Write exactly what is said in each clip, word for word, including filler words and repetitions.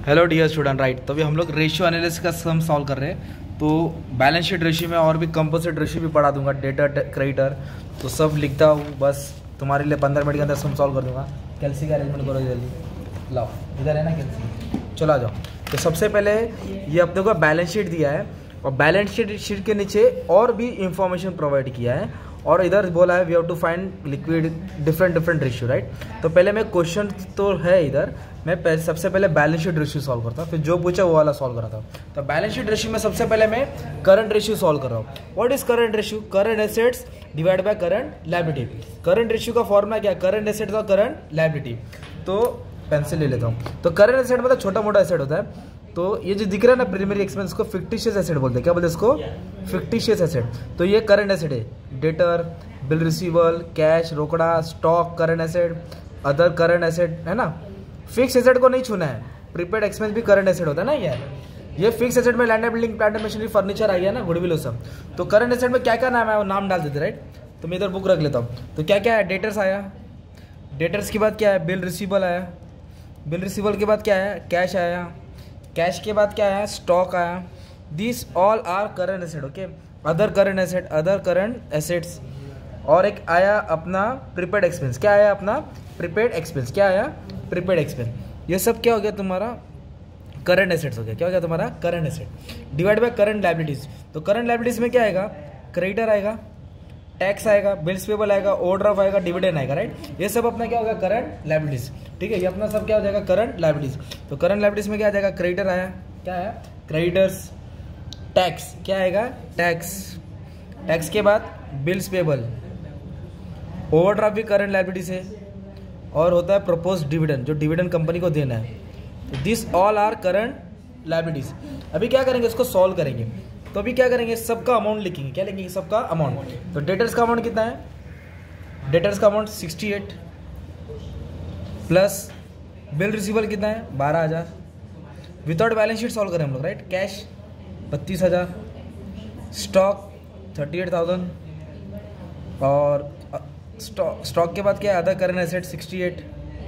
Hello dear student, right. तो अभी हम लोग रेशियो एनालिसिस का सम सॉल्व कर रहे हैं। तो बैलेंस शीट रेशियो में और भी कंपोजिट रेशियो भी पढ़ा दूंगा, डेटर क्रेडिटर, तो सब लिखता हूँ। बस तुम्हारे लिए पंद्रह मिनट के अंदर सम सॉल्व कर दूंगा। कैल्सी का अरेंजमेंट करो जल्दी, लाओ इधर है ना कैल्सी, चलो आ जाओ। तो सबसे पहले ये अपने को बैलेंस शीट दिया है और बैलेंस शीट शीट के नीचे और भी इंफॉर्मेशन प्रोवाइड किया है और इधर बोला है we have to find liquid different different ratio, right. तो पहले मैं क्वेश्चन तो है इधर, मैं पहले, सबसे पहले बैलेंस शीट रेशियो सॉल्व करता हूँ, फिर जो पूछा वो वाला सॉल्व करा था। तो बैलेंस शीट रेशियो में सबसे पहले मैं करंट रेशियो सॉल्व कर रहा हूँ। What is current ratio? Current assets divide by current liability. Current ratio का फॉर्मूला क्या है? करंट एसेट्स और करंट लायबिलिटी। तो पेंसिल ले लेता हूँ। तो करंट एसेट मतलब छोटा मोटा एसेट होता है। तो ये जो दिख रहा है ना प्राइमरी एक्सपेंस को फिक्टिशियस एसेट बोलते हैं। क्या बोलते हैं इसको? Fictitious asset. तो ये करंट एसेट है। डेटर, बिल रिसीवल, कैश, रोकड़ा, stock current asset, other current asset, है ना। फिक्स एसेट को नहीं छूना है। प्रीपेड एक्सपेंस भी करंट एसेट होता है ना। ये ये फिक्स एसेट में land and building, plant and machinery, furniture आ गया ना, गुडविल वो सब। तो करंट एसेट में क्या क्या नाम है वो नाम डाल देते, राइट। तो मैं इधर बुक रख लेता हूँ। तो क्या क्या है? डेटर्स आया, डेटर्स के बाद क्या है? बिल रिसीवल आया, बिल रिसीवल के बाद क्या है? कैश आया, कैश के बाद क्या आया? स्टॉक आया। This all are current asset, okay. Other current asset, other current assets. और एक आया अपना प्रीपेड एक्सपेंस। क्या आया अपना? Prepaid expense. क्या आया? Prepaid expense. ये सब क्या हो गया तुम्हारा? करंट एसेट्स हो गया। क्या हो गया तुम्हारा? Current asset divide by current liabilities. तो करंट लायबिलिटीज में क्या आएगा? क्रेडिटर आएगा, टैक्स आएगा, बिल्स पेबल आएगा, ओवरड्राफ्ट आएगा, डिविडेंड आएगा, राइट। ये सब अपना क्या होगा? करंट लायबिलिटीज, ठीक है। ये अपना सब क्या हो जाएगा? Current liabilities. तो करंट लायबिलिटीज में क्या आ जाएगा? क्रेडिटर आया, क्या आया? क्रेडिटर्स। टैक्स क्या आएगा? टैक्स। टैक्स के बाद बिल्स पेबल, ओवरड्राफ्ट भी करंट लायबिलिटीज है, और होता है प्रपोज डिविडेंड, जो डिविडेंड कंपनी को देना है। तो this all are current liabilities. अभी क्या करेंगे? इसको सॉल्व करेंगे। तो अभी क्या करेंगे? सबका अमाउंट लिखेंगे। क्या लिखेंगे? सबका अमाउंट। तो डेटर्स का अमाउंट कितना है? डेटर्स का amount sixty eight plus bill receivable कितना है? बारह हज़ार। विदाउट बैलेंस शीट सॉल्व करें हम लोग, राइट। कैश बत्तीस हज़ार, स्टॉक थर्टी एट थाउजेंड, और स्टॉक स्टॉक के बाद क्या है? Other current asset sixty eight,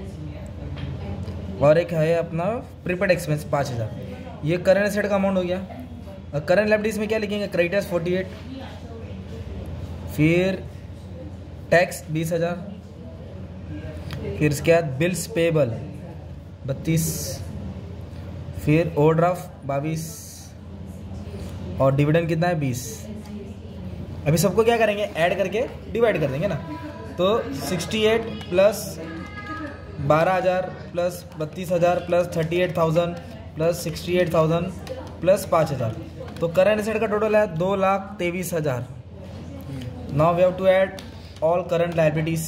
और एक है अपना प्रीपेड एक्सपेंस पाँच हज़ार। ये करंट एसेट का अमाउंट हो गया। और करंट लायबिलिटीज में क्या लिखेंगे? क्रेडिटर्स फोर्टी एट, फिर टैक्स बीस हज़ार, फिर इसके बाद बिल्स पेबल बत्तीस, फिर ओवरड्राफ्ट बाईस, और डिविडेंड कितना है? बीस। अभी सबको क्या करेंगे? ऐड करके डिवाइड कर देंगे ना। तो सिक्सटी एट प्लस बारह हज़ार प्लस बत्तीस हज़ार plus thirty eight thousand plus sixty eight thousand plus पाँच हज़ार। तो करंट एसेट का टोटल है दो लाख तेईस हज़ार। Now we have to add all current liabilities.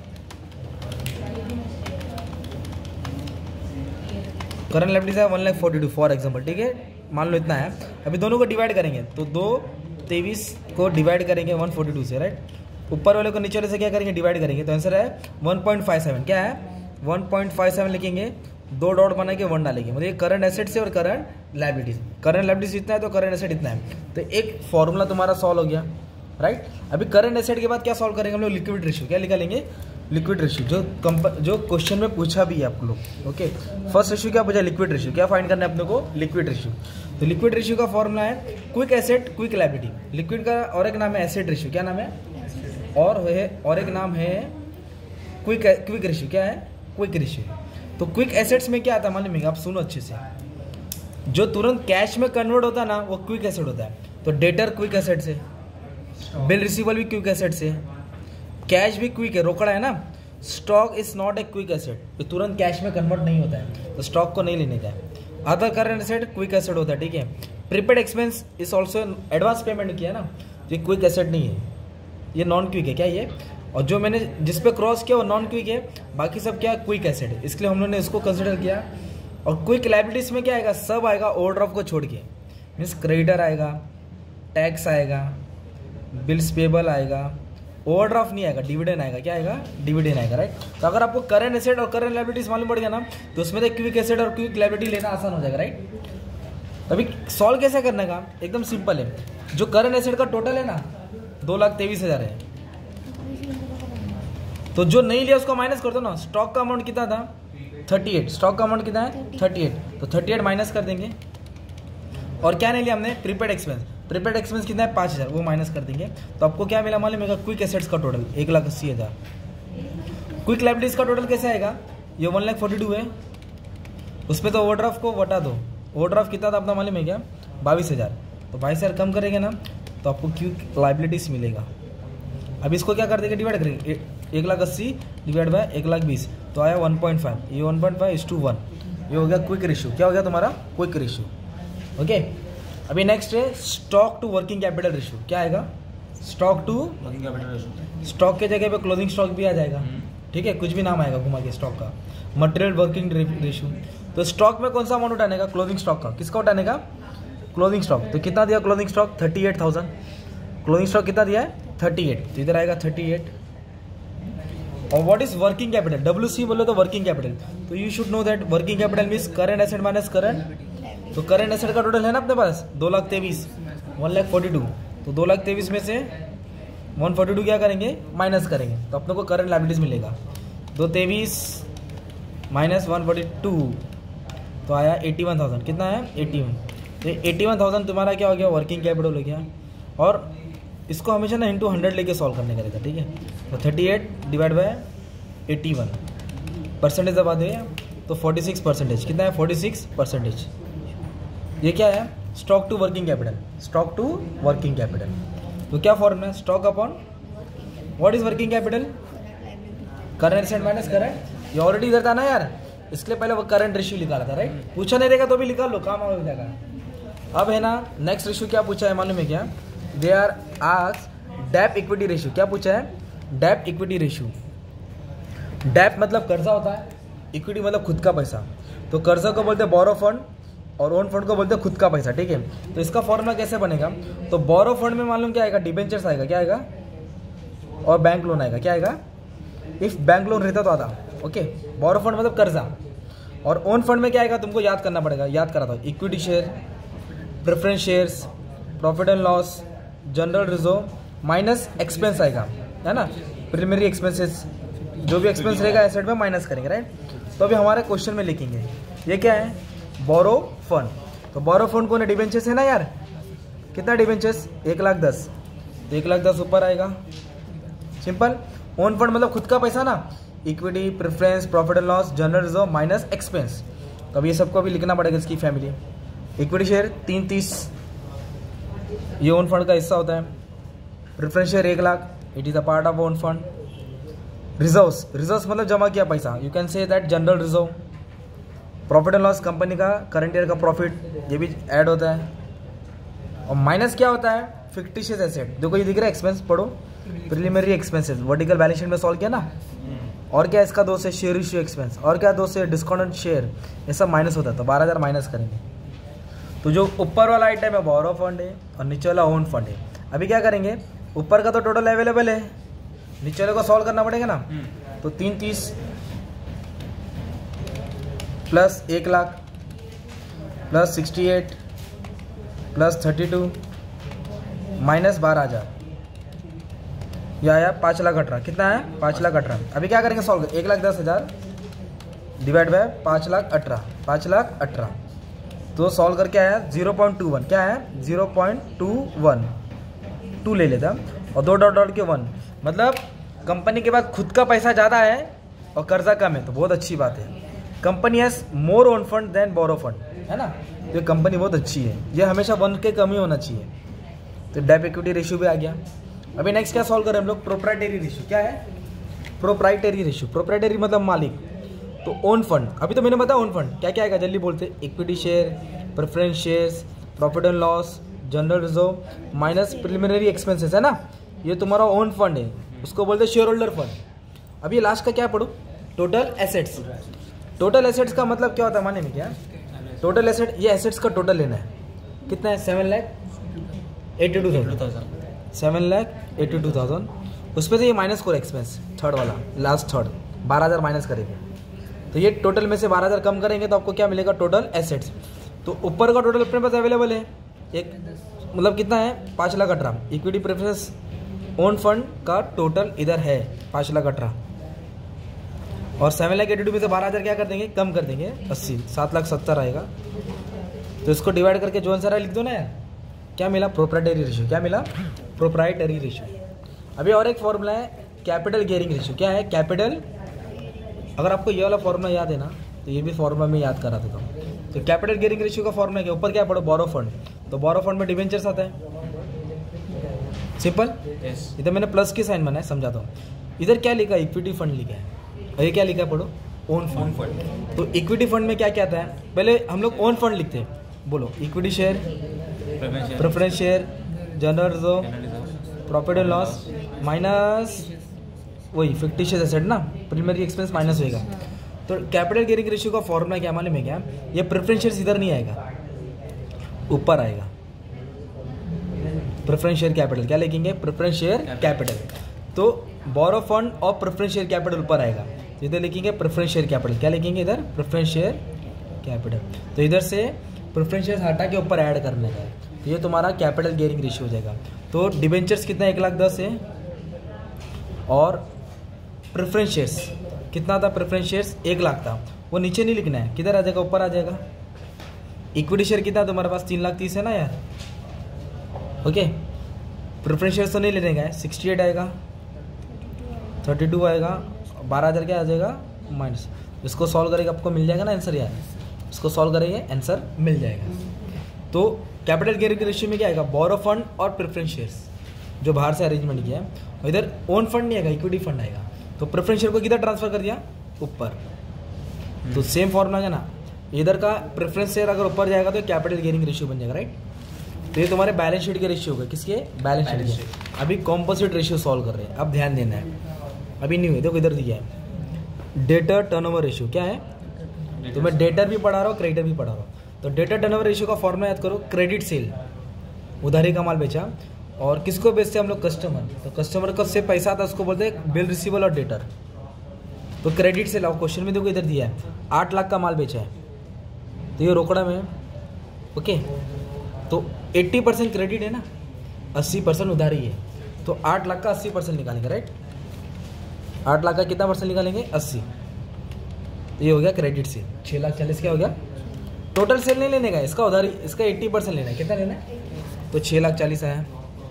Current liabilities है one lakh forty two for example, ठीक है। मान लो इतना है। अभी दोनों को डिवाइड करेंगे। तो दो तेईस को डिवाइड करेंगे वन फोर्टी टू से, राइट। ऊपर वाले को नीचे वाले से क्या करेंगे? डिवाइड करेंगे। तो आंसर है वन पॉइंट फाइव सेवन। क्या है? वन पॉइंट फाइव सेवन लिखेंगे, दो डॉट बना के वन डालेंगे। मतलब ये करंट एसेट से और करंट लायबिलिटीज। करंट लायबिलिटीज इतना है तो करंट एसेट इतना है। तो एक फॉर्मूला तुम्हारा सॉल्व हो गया, राइट। अभी करंट एसेट के बाद क्या सॉल्व करेंगे हम लोग? Liquid ratio. क्या निकालेंगे? लिक्विड रेशियो, जो कंप जो क्वेश्चन में पूछा भी है आप लोग, ओके। फर्स्ट रेशियो क्या पूछा? Liquid ratio. क्या फाइंड करना है अपने को? Liquid ratio. तो लिक्विड रेशियो का फॉर्मूला है quick asset quick liability. Liquid का और एक नाम है एसेट रेशियो। क्या नाम है? और है और एक नाम है क्विक क्विक रेशियो। क्या है? Quick ratio. तो क्विक एसेट्स में क्या आता है मालूम है? आप सुनो अच्छे से। जो तुरंत कैश में कन्वर्ट होता है ना, वो क्विक एसेट होता है। तो डेटर क्विक एसेट से, बिल रिसीवल भी क्विक एसेट से, कैश भी क्विक है, रोकड़ा है ना। Stock is not a quick asset, ये तुरंत कैश में कन्वर्ट नहीं होता है, तो स्टॉक को नहीं लेने का है। Other current asset quick asset होता है, ठीक है। Prepaid expense is also advance payment किया ना, तो ये क्विक एसेट नहीं है, ये नॉन क्विक है। क्या ये? और जो मैंने जिस पे क्रॉस किया वो नॉन क्विक है, बाकी सब क्या? क्विक एसेट है। इसलिए हम लोगों ने इसको कंसिडर किया। और क्विक लायबिलिटीज में क्या आएगा? सब आएगा ओवरड्राफ्ट को छोड़ के। मीन्स क्रेडिटर आएगा, टैक्स आएगा, बिल्स पेबल आएगा, ओवरड्राफ्ट नहीं आएगा, डिविडेंड आएगा। क्या आएगा? डिविडेंड आएगा, राइट। तो अगर आपको करंट एसेट और करंट लायबिलिटीज मालूम पड़ गया ना, तो उसमें से क्विक एसेट और क्विक लायबिलिटी लेना आसान हो जाएगा, राइट। अभी सॉल्व कैसे करने का? एकदम सिंपल है। जो करंट एसेट का टोटल है ना, दो लाख तेईस हज़ार है। तो जो नहीं लिया उसको माइनस कर दो ना। स्टॉक का अमाउंट कितना था? थर्टी एट, स्टॉक का अमाउंट कितना है थर्टी एट, तो थर्टी एट माइनस कर देंगे। और क्या नहीं लिया हमने, प्रीपेड एक्सपेंस, प्रीपेड एक्सपेंस कितना है पाँच हज़ार, वो माइनस कर देंगे। तो आपको क्या मिला मालूम है, क्विक एसेट्स का टोटल एक लाख अस्सी हज़ार। क्विक लाइबिलिटीज का टोटल कैसे आएगा, ये वन लाख फोर्टी टू है, उस पर तो ओवरड्राफ्ट को बटा दो, ओवरड्राफ्ट कितना था अपना मालूम है क्या, बाईस हज़ार, तो बाईस हज़ार कम करेंगे ना तो आपको क्विक लाइबिलिटीज मिलेगा। अब इसको क्या कर देंगे, डिवाइड करेंगे, एक लाख अस्सी डिवाइड बाय एक लाख बीस, तो आया वन पॉइंट फाइव, ये one point five is two one, ये हो गया क्विक रेशियो। क्या हो गया तुम्हारा, क्विक रेशियो। ओके, अभी नेक्स्ट है stock to working capital ratio. क्या आएगा, stock to working capital ratio, stock के जगह पे क्लोजिंग स्टॉक भी आ जाएगा, ठीक है, कुछ भी नाम आएगा घुमा के स्टॉक का। मटेरियल वर्किंग रेशियो, तो स्टॉक में कौन सा अमाउंट उठाने का, क्लोजिंग स्टॉक का, किसका उठाने का, क्लोजिंग स्टॉक। तो कितना दिया closing stock, thirty eight thousand, closing stock कितना दिया है थर्टी एट, तो इधर आएगा थर्टी एट। और what is working capital, W C बोले तो वर्किंग कैपिटल, तो you should know that working capital means current asset minus current. तो करंट एसेट का टोटल है ना अपने पास दो लाख तेईस, वन लाख फोर्टी टू, तो दो लाख तेईस में से वन फोर्टी टू क्या करेंगे, माइनस करेंगे, तो अपने को करंट लायबिलिटीज मिलेगा। दो तेईस माइनस वन फोर्टी टू, तो आया एटी वन थाउजेंड, कितना है एटी वन, तो एटी वन थाउजेंड तुम्हारा क्या हो गया, वर्किंग कैपिटल हो गया। और इसको हमेशा ना इंटू हंड्रेड लेके सॉल्व करने का रहता, ठीक है। तो thirty eight divide by eighty one, percentage दबा दे तो फोर्टी सिक्स परसेंटेज, कितना है फोर्टी सिक्स परसेंटेज। ये क्या है, stock to working capital, stock to working capital. तो क्या फॉर्मूला है, stock upon what is working capital, current asset minus current. ये ऑलरेडी इधर था ना यार, इसलिए पहले वो करंट रेशियो निकाला था, राइट। पूछा नहीं रहेगा तो भी निकाल लो, काम हो जाएगा। अब है ना नेक्स्ट रेशियो क्या पूछा है मालूम है क्या, they are asked debt equity ratio. क्या पूछा है, डेप इक्विटी रेशियो। डेप मतलब कर्जा होता है, इक्विटी मतलब खुद का पैसा। तो कर्जा को बोलते हैं बोरो फंड और ओन फंड को बोलते हैं खुद का पैसा, ठीक है। तो इसका फॉर्मूला कैसे बनेगा, तो बोरो फंड में मालूम क्या आएगा, डिबेंचर्स आएगा, क्या आएगा, और बैंक लोन आएगा, क्या आएगा, इफ बैंक लोन रहता तो आता, ओके। बोरो फंड मतलब कर्जा, और ओन फंड में क्या आएगा तुमको याद करना पड़ेगा, याद करा था, equity share, preference shares, profit and loss, general reserve minus expense आएगा, है ना, प्रीलिमिनरी एक्सपेंसेस, जो भी एक्सपेंस रहेगा एसेट में माइनस करेंगे, राइट। तो अभी हमारे क्वेश्चन में लिखेंगे, ये क्या है, बोरो फंड। तो बोरो फंड कौन है, डिबेंचर्स है ना यार, कितना डिबेंचर्स, एक लाख दस, तो एक लाख दस ऊपर आएगा, सिंपल। ओन फंड मतलब खुद का पैसा ना, equity, preference, profit and loss, general reserve minus expense. तो अब ये सबको अभी लिखना पड़ेगा इसकी फैमिली। इक्विटी शेयर तीन तीस, ये ओन फंड का हिस्सा होता है। प्रेफरेंस शेयर एक lakh, it is a part of own fund. Reserves, reserves मतलब जमा किया पैसा, you can say that general reserve. Profit and loss company का करंट ईयर का प्रॉफिट, ये भी ऐड होता है। और माइनस क्या होता है, फिक्टिशियस एसेट। देखो ये दिख रहा है एक्सपेंस, पढ़ो, preliminary expenses, vertical balance sheet में सॉल्व किया ना। और क्या इसका दो से शेयर इश्यू एक्सपेंस, और क्या दो से डिस्काउंटेड शेयर, ये सब माइनस होता है, तो बारह हज़ार माइनस करेंगे। तो जो ऊपर वाला आइटम है बोरो फंड है और नीचे वाला ओन फंड है। अभी क्या करेंगे, ऊपर का तो टोटल अवेलेबल है, नीचे वाले को सॉल्व करना पड़ेगा ना। तो तीन तीस प्लस एक lakh plus sixty eight plus thirty two minus बारह हज़ार, यह आया पाँच लाख अठारह। कितना है, पाँच लाख अठारह। अभी क्या करेंगे सॉल्व, एक लाख दस हज़ार डिवाइड बाय पाँच लाख अठारह, पाँच लाख अठारह, तो सॉल्व करके आया जीरो पॉइंट टू वन। क्या है, zero point two one, two ले लेता और दो डॉट डॉट के वन, मतलब कंपनी के पास खुद का पैसा ज़्यादा है और कर्जा कम है, तो बहुत अच्छी बात है। Company has more own fund than borrow fund, है ना, तो ये कंपनी बहुत अच्छी है, ये हमेशा वन के कम ही होना चाहिए। तो डेप इक्विटी रेशियो भी आ गया। अभी नेक्स्ट क्या सॉल्व करें हम लोग, प्रोप्राइटरी रेशियो। क्या है, प्रोप्राइटरी रेशियो। प्रोप्राइटरी मतलब मालिक, तो ओन फंड। अभी तो मैंने बताया ओन फंड क्या क्या आएगा, जल्दी बोलते, equity share, preference shares, profit and loss, general reserve minus preliminary expenses, है ना, ये तुम्हारा ओन फंड है, उसको बोलते शेयर होल्डर फंड। अब ये लास्ट का क्या पढ़ो, टोटल एसेट्स। टोटल एसेट्स का मतलब क्या होता है माने में, क्या टोटल एसेट, ये एसेट्स का टोटल लेना है, कितना है, seven lakh eighty two thousand, seven lakh eighty two thousand. उस पर से ये माइनस करो एक्सपेंस, थर्ड वाला, लास्ट थर्ड, बारह हज़ार माइनस करेंगे, तो ये टोटल में से बारह हज़ार कम करेंगे तो आपको क्या मिलेगा, टोटल एसेट्स। तो ऊपर का टोटल अपने पास अवेलेबल है, एक मतलब कितना है, पाँच लाख अठारह। इक्विटी प्रेफरेंस ओन फंड का टोटल इधर है पाँच लाख अठारह। और सेवन लाख एटी टू में से बारह हज़ार क्या कर देंगे, कम कर देंगे, अस्सी, सात लाख सत्तर आएगा। तो इसको डिवाइड करके जो आंसर है लिख दो ना यार। क्या मिला, प्रोप्राइटरी रेशियो। क्या मिला, प्रोप्राइटरी रेशियो। अभी और एक फॉर्मूला है कैपिटल गियरिंग रेशियो। क्या है, कैपिटल, अगर आपको ये वाला फॉर्मूला याद है ना तो ये भी फॉर्मूला में याद करा देता हूँ। तो कैपिटल गियरिंग रेशियो का फॉर्मूला क्या, ऊपर क्या पढ़ो, बोरो फंड। तो बोरो फंड में डिवेंचर्स आता है, सिंपल। इधर मैंने प्लस की साइन बनाया, समझाता हूँ। इधर क्या लिखा, इक्विटी फंड लिखा है, और ये क्या लिखा है पढ़ो, ओन फंड। तो इक्विटी फंड में क्या क्या आता है, पहले हम लोग ओन फंड लिखते हैं, बोलो, equity share, preference share, general reserve, profit and loss, minus वही फिक्टिशियस एसेट ना, प्राइमरी एक्सपेंस माइनस होएगा। तो कैपिटल गियरिंग रेशियो का फॉर्मूला क्या मालूम है क्या, ये प्रेफरेंस शेयर इधर नहीं आएगा, ऊपर आएगा। प्रेफरेंस शेयर कैपिटल क्या लिखेंगे, प्रेफरेंस शेयर कैपिटल। तो बोरो फंड और प्रेफरेंस शेयर कैपिटल ऊपर आएगा, तो इधर लिखेंगे प्रेफरेंस शेयर कैपिटल। क्या लिखेंगे इधर, प्रेफरेंस शेयर कैपिटल। तो इधर से प्रेफरेंस शेयर हटा के ऊपर ऐड करने का, तो ये तुम्हारा कैपिटल गियरिंग रेशियो हो जाएगा। तो डिबेंचर्स कितना, एक लाख दस है, और प्रेफरेंस शेयर्स कितना था, प्रेफरेंस शेयर्स एक लाख था, वो नीचे नहीं लिखना है, किधर आ जाएगा, ऊपर आ जाएगा। इक्विटी शेयर कितना तुम्हारे पास, तीन लाख तीस है ना यार, ओके। प्रेफरेंस शेयर्स तो नहीं लेने का है, सिक्सटी एट आएगा, थर्टी टू आएगा, बारह हज़ार क्या आ जाएगा माइनस। इसको सॉल्व करेगा आपको मिल जाएगा ना आंसर यार, इसको सॉल्व करेंगे आंसर मिल जाएगा। तो कैपिटल गियरिंग रेशियो में क्या आएगा, बोरो फंड और प्रेफरेंस शेयर्स जो बाहर से अरेंजमेंट किया है, और इधर ओन फंड नहीं आएगा, इक्विटी फंड आएगा। तो प्रेफरेंस शेयर को किधर ट्रांसफर कर दिया, ऊपर। तो सेम फॉर्मूला है ना, इधर का प्रेफरेंस शेयर अगर ऊपर जाएगा तो कैपिटल गियरिंग रेशियो बन जाएगा, राइट। तो ये तुम्हारे बैलेंस शीट के रेशियो होगा, किसके, बैलेंस शीट के। अभी कॉम्पोजिट रेशियो सॉल्व कर रहे हैं, अब ध्यान देना है, अभी नहीं हुए, देखो इधर दिया है डेटर टर्नओवर रेशियो। क्या है, तो मैं डेटर भी पढ़ा रहा हूँ, क्रेडिटर भी पढ़ा रहा हूँ। तो डेटर टर्नओवर रेशियो का फॉर्मूला याद करो, क्रेडिट सेल, उधारी का माल बेचा, और किसको बेचते हैं हम लोग, कस्टमर। तो कस्टमर का से पैसा आता है उसको बोलते हैं बिल रिसीवेबल और डेटर। तो क्रेडिट सेल, आओ क्वेश्चन में देखो इधर दिया है, आठ लाख का माल बेचा है, तो ये रोकड़ा में, ओके। तो अस्सी परसेंट क्रेडिट है ना, अस्सी परसेंट उधारी है, तो आठ लाख का अस्सी परसेंट निकालेंगे, राइट। आठ लाख का कितना परसेंट निकालेंगे, अस्सी। तो ये हो गया क्रेडिट सेल, छः लाख चालीस क्या हो गया, टोटल सेल नहीं लेने का, इसका उधारी, इसका अस्सी परसेंट लेना है, कितना लेना है, तो छः लाख चालीस आया।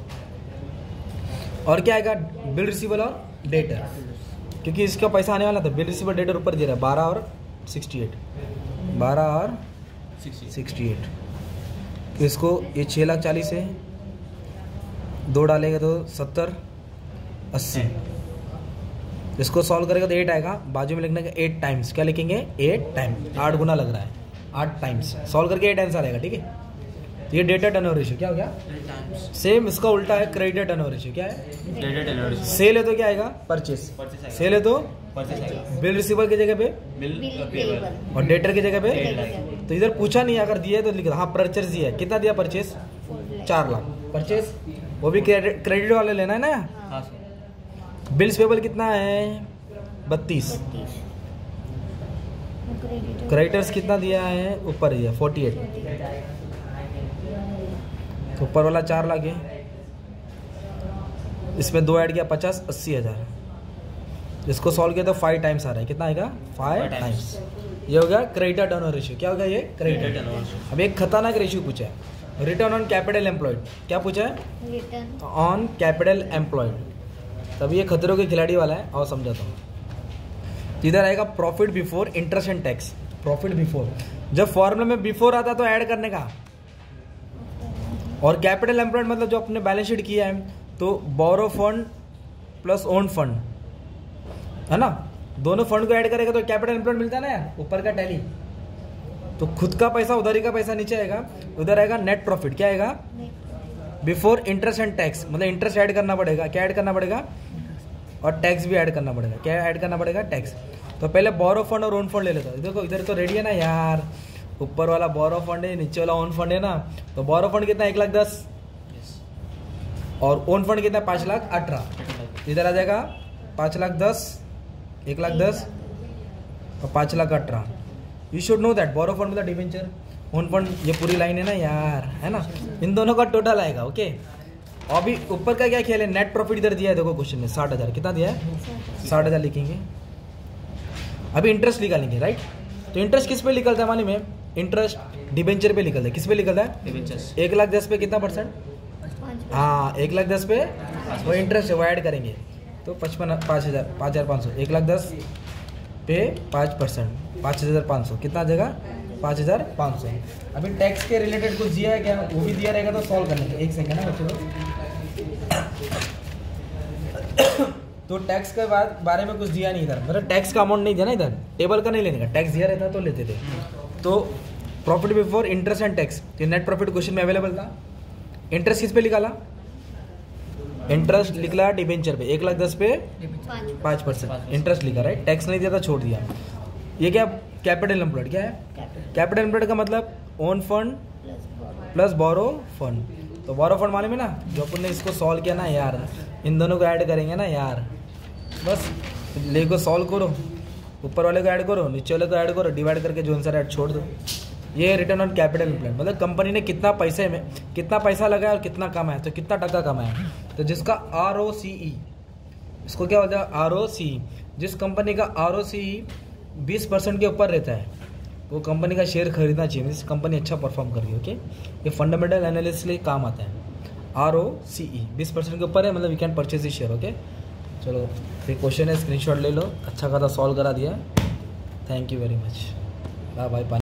और क्या आएगा, बिल रिसीवेबल और डेटर, क्योंकि इसका पैसा आने वाला था, बिल रिसीवेबल डेटर ऊपर दे रहा है, बारह और सिक्सटी एट, बारह और सिक्सटी एट। तो इसको ये छः लाख चालीस है, दो डालेगा तो सत्तर, अस्सी। इसको सॉल्व करेगा तो एट आएगा, बाजू में लिखने का एट टाइम्स, क्या लिखेंगे, एट टाइम्स, आठ गुना लग रहा है, आठ टाइम्स सॉल्व करके एट आंसर आएगा, ठीक है। तो ये डेटर टर्नओवर रेशियो क्या हो गया, सेम इसका उल्टा है, क्रेडिट टर्नओवर रेशियो। क्या है, क्रेडिट टर्नओवर रेशियो। सेल है तो क्या आएगा, परचेस, सेल है तो बिल रिसीवेबल की जगह पे बिल, और डेटर की जगह पे। तो इधर पूछा नहीं, अगर दिया है तो लिख हाँ परचेस दिया है, कितना दिया परचेस, चार लाख परचेस, वो भी क्रेडिट वाले लेना है ना। बिल्स पेबल कितना है, बत्तीस, क्रेडिटर्स कितना दिया है, ऊपर दिया फोर्टी एट, तो ऊपर वाला चार लाख है, इसमें दो ऐड किया पचास, अस्सी हज़ार। इसको सॉल्व किया तो फाइव टाइम्स आ रहा है, कितना आएगा, फाइव टाइम्स। ये हो गया क्रेडिटर टर्नओवर रेशियो। क्या हो गया ये, क्रेडिटर टर्नओवर रेशियो। अब एक खतरनाक रेशियो पूछा है, रिटर्न ऑन कैपिटल एम्प्लॉयड। क्या पूछा है, रिटर्न ऑन कैपिटल एम्प्लॉयड। तब ये खतरों के खिलाड़ी वाला है, और समझाता हूँ। इधर आएगा profit before interest and tax. Profit before, जब फॉर्मूला में बिफोर आता तो ऐड करने का, और कैपिटल एम्प्लॉयड मतलब जो अपने बैलेंस शीट किया है, तो borrow fund plus own fund है ना, दोनों फंड को ऐड करेगा तो कैपिटल एम्प्लॉयड मिलता है ना यार, ऊपर का टैली। तो खुद का पैसा, उधारी का पैसा नीचे आएगा, उधर आएगा नेट प्रॉफिट। क्या आएगा, बिफोर इंटरेस्ट एंड टैक्स, मतलब इंटरेस्ट ऐड करना पड़ेगा, क्या ऐड करना पड़ेगा, और टैक्स भी ऐड करना पड़ेगा। क्या ऐड करना पड़ेगा, टैक्स। तो पहले बोरो फंड और ओन फंड ले लेता हूँ। देखो इधर तो रेडी है ना यार, ऊपर वाला बोरो फंड है, नीचे वाला ओन फंड है ना। तो बोरो फंड कितना, एक लाख दस, और ओन फंड कितना, पाँच लाख अठारह। इधर आ जाएगा पाँच लाख दस, एक लाख दस और पाँच लाख अठारह। You should know that borrow fund मतलब डिवेंचर, ओन फंड ये पूरी लाइन है ना यार, है ना। इन दोनों का टोटल आएगा, ओके। और अभी ऊपर का क्या खेल है, नेट प्रॉफिट इधर दिया है, देखो क्वेश्चन में साठ हज़ार। कितना दिया है, साठ हज़ार लिखेंगे। अभी इंटरेस्ट निकालेंगे राइट। तो इंटरेस्ट किस पे निकलता है मालूम है? इंटरेस्ट डिबेंचर पे निकलता है। किस पे निकलता है? डिबेंचर। एक लाख दस पे कितना परसेंट? हाँ, एक लाख दस पे वो इंटरेस्ट वो ऐड करेंगे तो पचपन पाँच हज़ार पाँच हज़ार पाँच सौ एक लाख दस पे पाँच परसेंट पाँच हज़ार पाँच सौ कितना आ जाएगा? पाँच हज़ार पाँच सौ। अभी टैक्स के रिलेटेड कुछ दिया है क्या? वो भी दिया रहेगा तो सॉल्व करने का। एक सेकेंड है बच्चों। तो टैक्स के बाद बारे में कुछ दिया नहीं इधर, मतलब टैक्स का अमाउंट नहीं दिया ना इधर, टेबल का नहीं लेने का। टैक्स दिया रहता तो लेते थे। तो profit before interest and tax, तो नेट प्रॉफिट क्वेश्चन में अवेलेबल था। इंटरेस्ट किस पे निकाला? इंटरेस्ट लिखला डिबेंचर पे, एक लाख दस पे पाँच परसेंट इंटरेस्ट लिखा राइट। टैक्स नहीं दिया था, छोड़ दिया। ये क्या? Capital employed. क्या है कैपिटल एम्प्लॉयड का मतलब? Own fund plus borrow fund. तो बोरो फंड मालूम है ना, जो अपन ने इसको सॉल्व किया ना यार, इन दोनों को ऐड करेंगे ना यार, बस ले को सॉल्व करो, ऊपर वाले को ऐड करो, नीचे वाले को ऐड करो, डिवाइड करके जो आंसर ऐड छोड़ दो। ये रिटर्न ऑन कैपिटल एम्प्लॉयड, मतलब कंपनी ने कितना पैसे में कितना पैसा लगाया और कितना कमाया, तो कितना टका कमाया। तो जिसका आर ओ सी ई, इसको क्या होता है? R O C E. जिस कंपनी का आर ओ सी ई बीस परसेंट के ऊपर रहता है वो कंपनी का शेयर खरीदना चाहिए, जिस कंपनी अच्छा परफॉर्म कर रही है। ओके, ये फंडामेंटल एनालिसिस लिए काम आता है। आर ओ सी ई बीस परसेंट के ऊपर है, मतलब we can purchase share. Okay, चलो फिर क्वेश्चन है, स्क्रीनशॉट ले लो। अच्छा खासा सॉल्व करा दिया। Thank you very much. Bye bye.